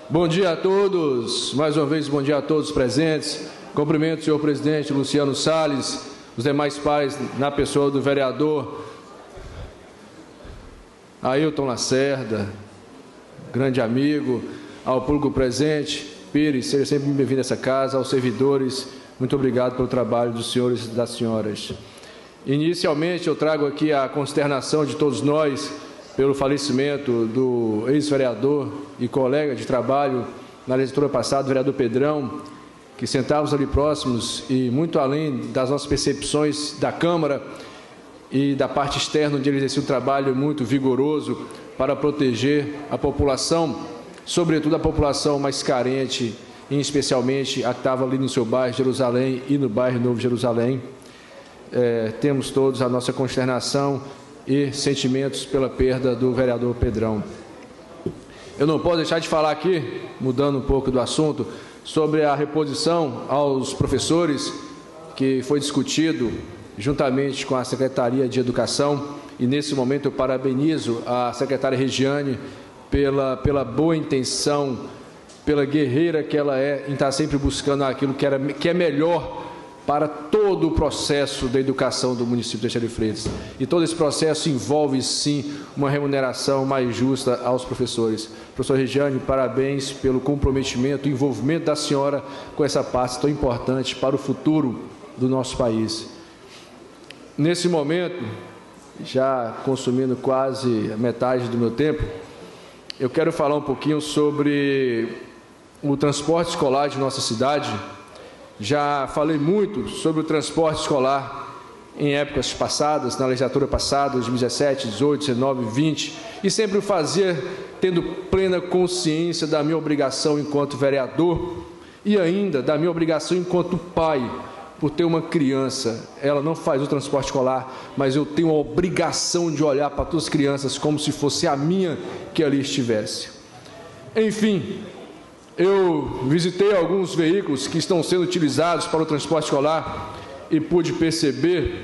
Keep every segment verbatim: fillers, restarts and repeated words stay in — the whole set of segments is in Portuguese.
Bom dia a todos, mais uma vez bom dia a todos presentes. Cumprimento o senhor presidente Luciano Salles, os demais pais na pessoa do vereador Ailton Lacerda, grande amigo, ao público presente. Pires, seja sempre bem-vindo a essa casa, aos servidores, muito obrigado pelo trabalho dos senhores e das senhoras. Inicialmente, eu trago aqui a consternação de todos nós pelo falecimento do ex-vereador e colega de trabalho na legislatura passada, o vereador Pedrão, que sentávamos ali próximos e muito além das nossas percepções da Câmara e da parte externa, onde ele exercia um trabalho muito vigoroso para proteger a população, sobretudo a população mais carente, e especialmente a que estava ali no seu bairro Jerusalém e no bairro Novo Jerusalém. É, temos todos a nossa consternação e sentimentos pela perda do vereador Pedrão. Eu não posso deixar de falar aqui, mudando um pouco do assunto, sobre a reposição aos professores, que foi discutido juntamente com a Secretaria de Educação, e nesse momento eu parabenizo a secretária Regiane pela, pela boa intenção, pela guerreira que ela é em estar sempre buscando aquilo que, era, que é melhor para todo o processo da educação do município de Teixeira de Freitas. E todo esse processo envolve, sim, uma remuneração mais justa aos professores. Professor Regiane, parabéns pelo comprometimento e envolvimento da senhora com essa parte tão importante para o futuro do nosso país. Nesse momento, já consumindo quase a metade do meu tempo, eu quero falar um pouquinho sobre o transporte escolar de nossa cidade. Já falei muito sobre o transporte escolar em épocas passadas, na legislatura passada, dois mil e dezessete, dezoito, dezenove, vinte, e sempre o fazia tendo plena consciência da minha obrigação enquanto vereador e ainda da minha obrigação enquanto pai, por ter uma criança. Ela não faz o transporte escolar, mas eu tenho a obrigação de olhar para todas as crianças como se fosse a minha que ali estivesse. Enfim, eu visitei alguns veículos que estão sendo utilizados para o transporte escolar e pude perceber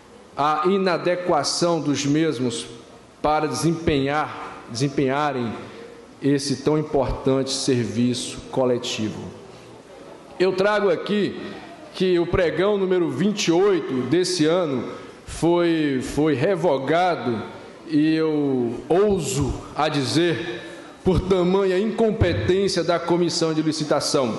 a inadequação dos mesmos para desempenhar, desempenharem esse tão importante serviço coletivo. Eu trago aqui que o pregão número vinte e oito desse ano foi, foi revogado, e eu ouso a dizer, por tamanha incompetência da comissão de licitação.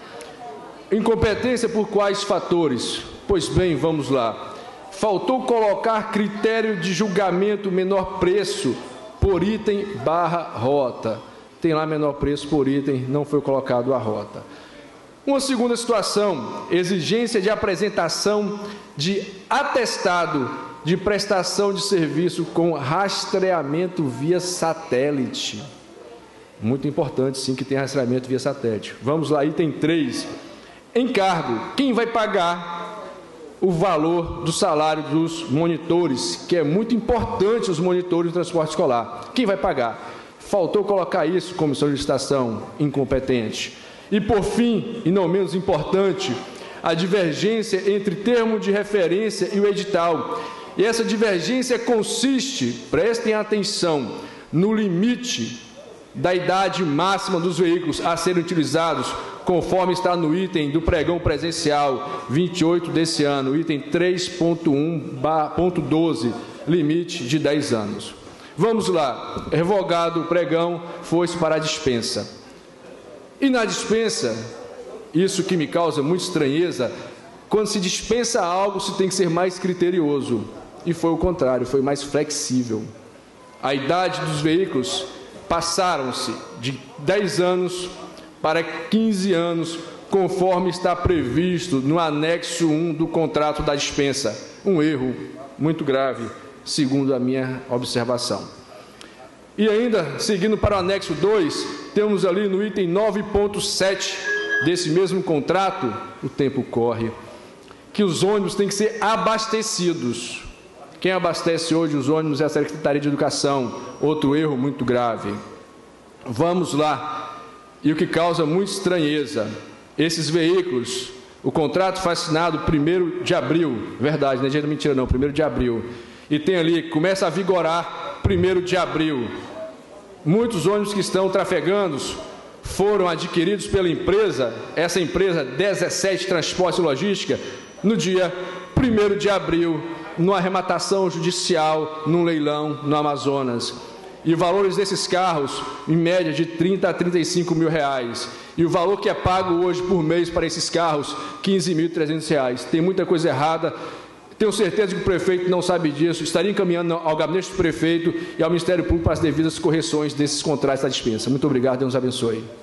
Incompetência por quais fatores? Pois bem, vamos lá. Faltou colocar critério de julgamento menor preço por item barra rota. Tem lá menor preço por item, não foi colocado a rota. Uma segunda situação, exigência de apresentação de atestado de prestação de serviço com rastreamento via satélite. Muito importante, sim, que tenha rastreamento via satélite. Vamos lá, item três. Encargo. Quem vai pagar o valor do salário dos monitores, que é muito importante, os monitores do transporte escolar? Quem vai pagar? Faltou colocar isso como solicitação incompetente. E, por fim, e não menos importante, a divergência entre termo de referência e o edital. E essa divergência consiste, prestem atenção, no limite da idade máxima dos veículos a serem utilizados, conforme está no item do pregão presencial vinte e oito desse ano, item três ponto um ponto doze, limite de dez anos. Vamos lá, revogado o pregão, foi-se para a dispensa. E na dispensa, isso que me causa muita estranheza, quando se dispensa algo, se tem que ser mais criterioso. E foi o contrário, foi mais flexível. A idade dos veículos passaram-se de dez anos para quinze anos, conforme está previsto no anexo um do contrato da dispensa. Um erro muito grave, segundo a minha observação. E ainda, seguindo para o anexo dois, temos ali no item nove ponto sete desse mesmo contrato, o tempo corre, que os ônibus têm que ser abastecidos. Quem abastece hoje os ônibus é a Secretaria de Educação, outro erro muito grave. Vamos lá, e o que causa muita estranheza, esses veículos, o contrato foi assinado primeiro de abril, verdade, não é dia da mentira não, primeiro de abril, e tem ali, começa a vigorar primeiro de abril. Muitos ônibus que estão trafegando foram adquiridos pela empresa, essa empresa dezessete Transporte e Logística, no dia primeiro de abril, numa arrematação judicial, num leilão no Amazonas. E os valores desses carros, em média, de trinta a trinta e cinco mil reais. E o valor que é pago hoje por mês para esses carros, quinze mil e trezentos reais. Tem muita coisa errada. Tenho certeza que o prefeito não sabe disso. Estaria encaminhando ao gabinete do prefeito e ao Ministério Público para as devidas correções desses contratos da dispensa. Muito obrigado, Deus nos abençoe.